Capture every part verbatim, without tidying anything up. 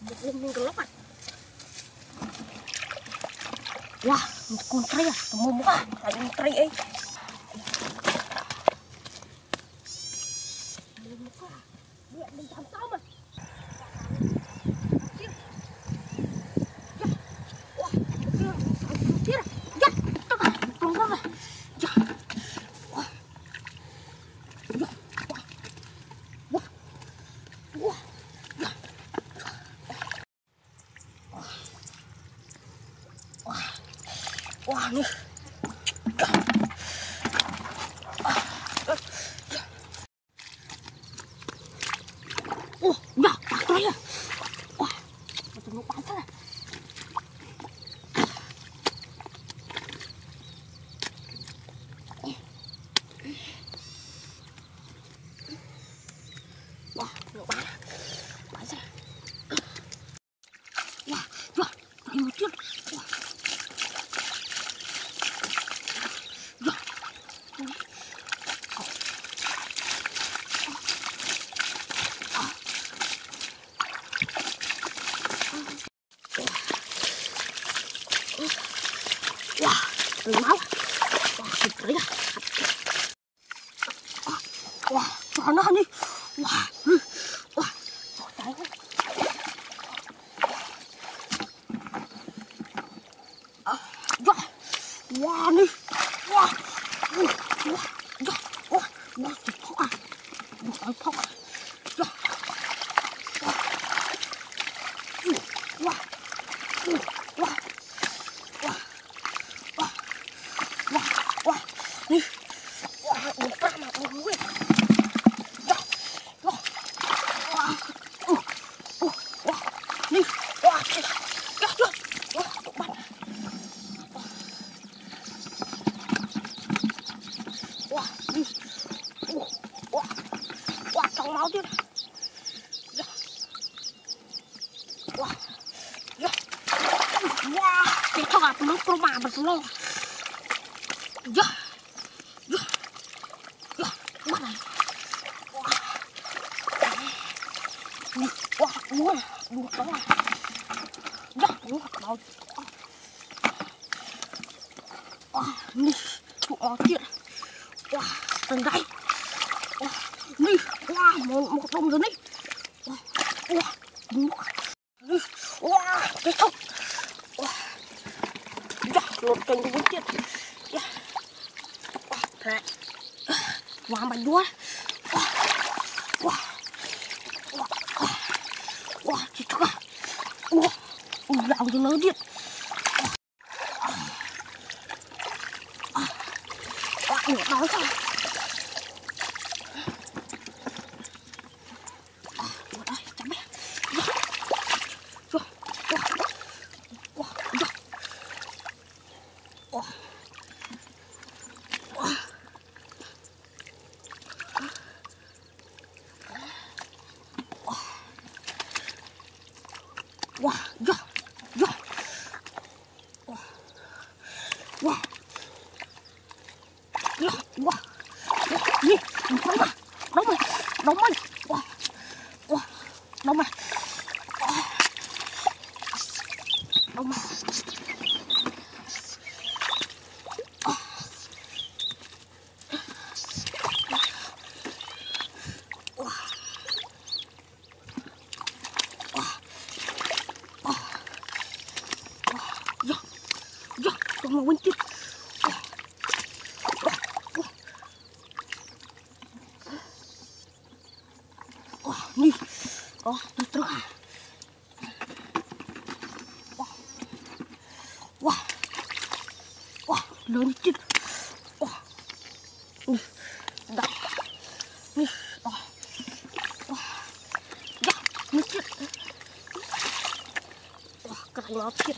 Lên lên lóc à. Wah, con tre à, temu muka, lagi tre ấy. Muka, dia đi thăm tao mà. Wah, nih. Oh, udah, faktor ya. Wah, betul lupa aja lah. Wah, lupa. Aja. Wah, wah, lucu. Wah. Wah, đừng máu. Wah, thịt đấy à. Wah, cho nó đi. Wah, wah, cho trái quá. Wah, wah đi. Wah, wah, wah, wah, wah, thịt phóc à. Wah, phóc à. Wah, wah, wah, wah. Wah, wah, nih, wah, buka mah gue, dah, wah, wah, uh, uh, wah, nih, wah, dah, dah, wah, cepat, wah, nih, uh, wah, wah, trong máuទៀត, dah, wah, dah, wah, cái thằng apa nó pro mà bật lo. Dạ, dạ, dạ, bắt này, wow, wow, đúng rồi, đúng rồi, dạ, đúng rồi, wow, nè, tụi nó kia, wow, tầng đây, wow, nè, wow, một một đồng rồi nè, wow, wow, đúng rồi, nè, wow, cái thóc, wow, dạ, lột cành của kia, dạ. Này. Wah, bánh đua. Wah. Wah. Wah. Wah, chị thức à. Ủa. Ủa, lão cho lớn điện. Wah, nhẹ đó sao. Ủa đây, chấm bé. Wah. Wah. Wah. Wah. Wah. Wah, dạ, dạ, wah, wah, dạ, wah, nè, đóng mà, đóng mày, đóng mày, wah, wah, đóng mày, đóng mày, mà quên chết. Nih, oh, terus. Wah, wah, wah, lớn chết. Wah, nih, đặt, nih, oh, wah, dạ, nih chết. Wah, cái nó chết.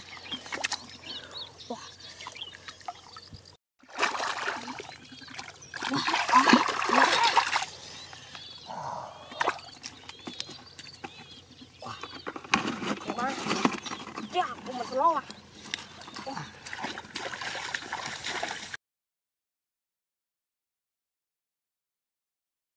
Wah, aku masih loa.